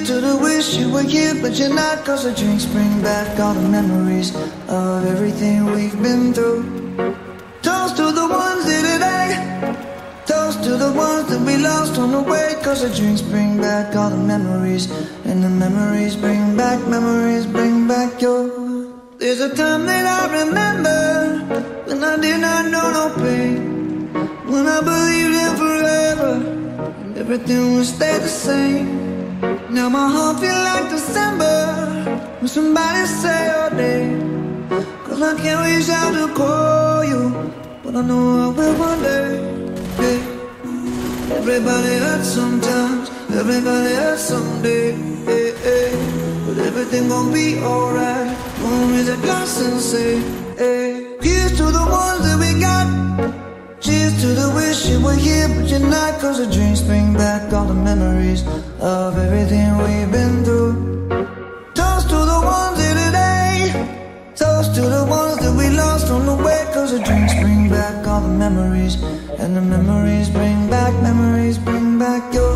to the wish you were here, but you're not. Cause the drinks bring back all the memories of everything we've been through. Toast to the ones here today. Toast to the ones that we lost on the way. Cause the drinks bring back all the memories, and the memories bring back your. There's a time that I remember when I did not know no pain, when I believed in forever and everything would stay the same. Now my heart feel like December when somebody say your name. Cause I can't reach out to call you, but I know I will one day. Yeah. Everybody hurts sometimes, everybody hurts someday. Yeah, yeah. But everything gon' be alright. Gonna raise a glass and say, hey. Here's to the ones that we got. Cheers to the wish you were here, but you're not. Cause the drinks bring back all the memories of everything we've been through. Toast to the ones here today. Toast to the ones that we lost on the way. Cause the drinks bring back all the memories, and the memories bring back your.